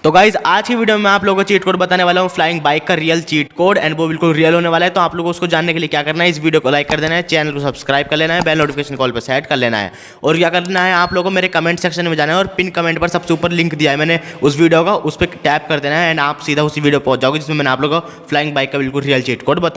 तो गाइज आज की वीडियो में आप लोगों को चीट कोड बताने वाला हूँ फ्लाइंग बाइक का रियल चीट कोड, एंड वो बिल्कुल रियल होने वाला है। तो आप लोगों को उसको जानने के लिए क्या करना है, इस वीडियो को लाइक कर देना है, चैनल को सब्सक्राइब कर लेना है, बेल नोटिफिकेशन कॉल पर सेट कर लेना है। और क्या करना है, आप लोगों को मेरे कमेंट सेक्शन में जाना है और पिन कमेंट पर सबसे ऊपर लिंक दिया है मैंने उस वीडियो का, उस पर टैप कर देना है एंड आप सीधा उसी वीडियो पहुंच जाओगे जिसमें मैंने आप लोगों को फ्लाइंग बाइक का बिल्कुल रियल चीट कोड